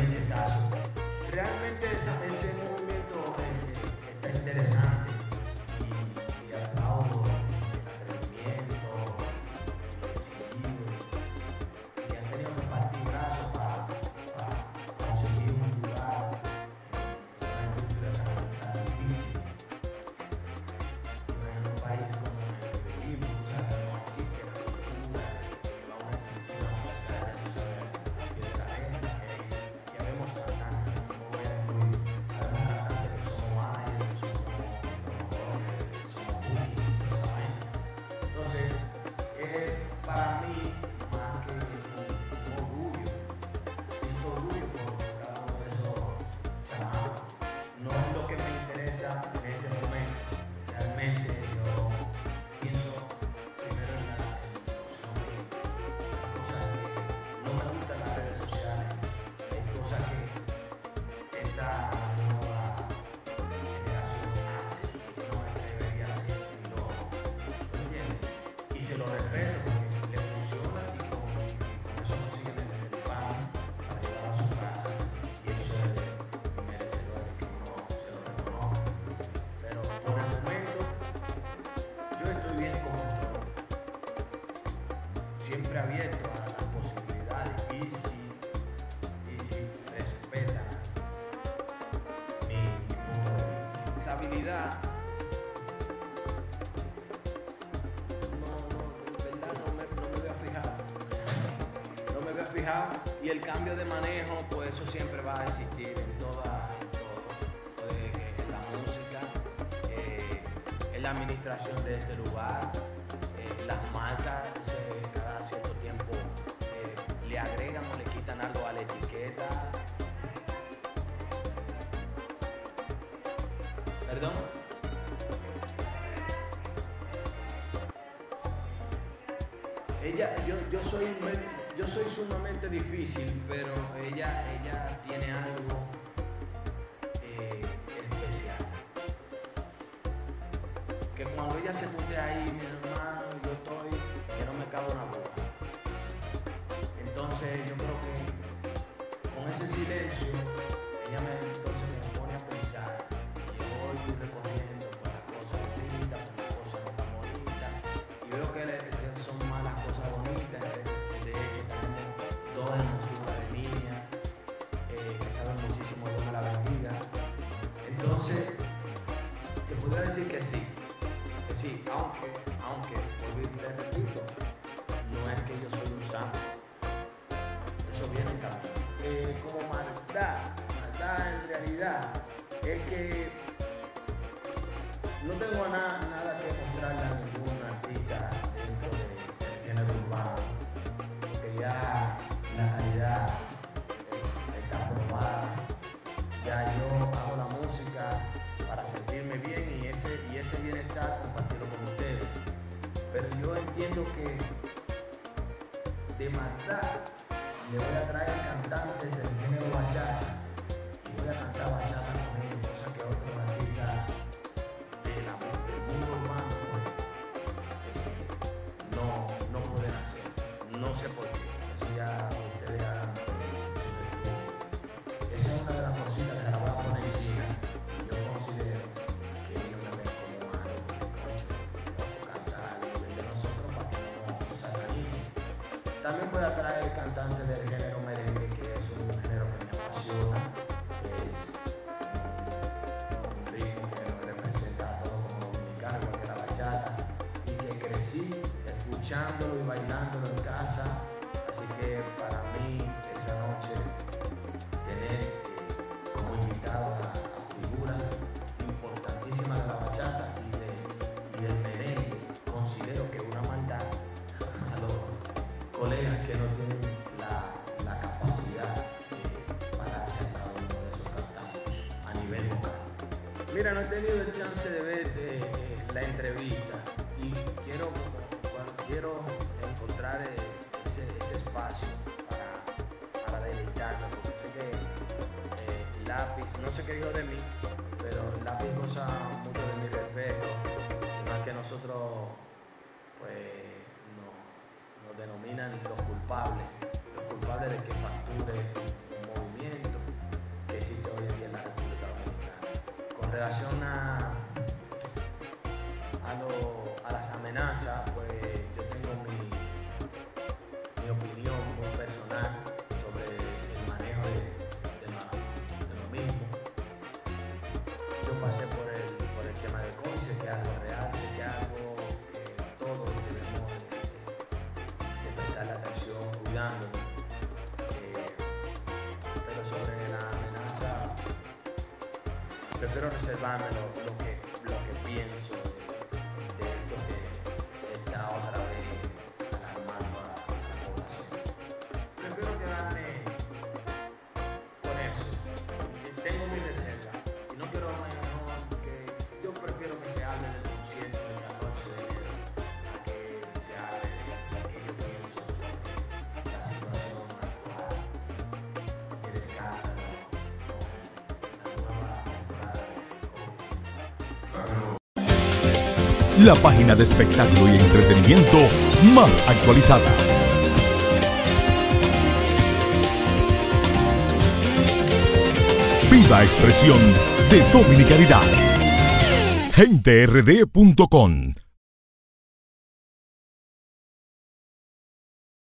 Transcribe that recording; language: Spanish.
ese caso. Realmente ese movimiento está interesante y aplaudo el atrevimiento, el decidido, y han tenido que partir brazos para conseguir un lugar en una industria tan difícil, en un país como el que vivimos. O sea, que no existe la cultura, que va una estructura musical, tú sabes, a pie de la letra, que vemos cantantes, no voy a incluir, habemos cantantes que somos mayas, que somos promotores, que somos booking, toda esa vaina. Entonces, para mí, más que un orgullo, siento orgullo por cada uno de esos chamacos. No es lo que me interesa en este momento. Realmente yo pienso primero en la producción de cosas que no me gustan las redes sociales, hay cosas que esta nueva generación hace que no me atrevería a hacer y lo entiendes. Y se lo respeto porque le funciona y con eso consiguen el pan para llevar a su casa y eso es merecedor de que uno se lo reconozca. Pero por el momento yo estoy bien como estoy, siempre abierto a las posibilidades y si respetan mi punto de vista. Esa habilidad en verdad no me voy a fijar. No me veo fijado y el cambio de manejo, pues eso siempre va a existir en todo, en la música, en la administración de este lugar, las marcas cada cierto tiempo le agregan o le quitan algo a la etiqueta. ¿Perdón? Yo soy sumamente difícil, pero ella tiene algo especial. Que cuando ella se pone ahí, mi hermano, yo estoy, que no me cabe una boca. Entonces yo creo que con ese silencio, entonces me pone a pensar. Y yo voy recogiendo por las cosas bonitas, por las cosas no tan bonitas. Y veo que son malas cosas bonitas. De hecho, tenemos dos hermosuras de niñas que saben muchísimo, Dios me la bendiga. Entonces, te podría decir que sí, aunque, te repito, no es que yo soy un santo, eso viene en camino. Como maldad en realidad, es que no tengo nada que mostrarle a ningún artista dentro del género urbano, porque ya la calidad está probada, ya yo hago la música para sentirme bien y ese bienestar compartirlo con ustedes. Pero yo entiendo que de maldad le voy a traer cantantes del género bachata y voy a cantar bachata con ellos, cosa que otros artistas del mundo urbano pues, no pueden hacer. No sé por qué. Eso ya ustedes harán. Esa es una de las cositas que se la voy a poner encima. Yo considero que ellos me ven como malo, porque cantar a nivel de nosotros para que no satanicen. También voy a traer cantantes del género merengue, que es un género que me apasiona, es un ritmo que nos representa a todos como dominicanos, igual que la bachata, y que crecí escuchándolo y bailándolo en casa. Así que para mí esa noche tener como invitado a figuras importantísimas de la bachata y del merengue, considero que una maldad a los colegas que no tienen la capacidad de pararse a cada uno de esos cantantes a nivel vocal. Mira, no he tenido el chance de ver la entrevista y quiero encontrar ese espacio para deleitarme, porque sé que Lápiz, no sé qué dijo de mí, pero Lápiz goza mucho de mi respeto, más que nosotros pues nos denominan los culpables de que facture un movimiento. relación a las amenazas, pues yo tengo mi opinión muy personal sobre el manejo de lo mismo. Yo pasé por el tema de COVID, sé que es algo real, sé que es algo que todos debemos de prestarle atención, cuidándonos. Pero sobre la amenaza, prefiero reservarme lo que pienso de esto que está otra vez alarmando a la población. Prefiero quedarme con eso. Tengo mi reserva y no quiero mejor que yo prefiero que se hable del concierto del 14 de enero a que se hable de lo que yo pienso sobre la situación actual, el escándalo con la nueva temporada de COVID. La página de espectáculo y entretenimiento más actualizada. Viva expresión de dominicanidad. GenteRD.com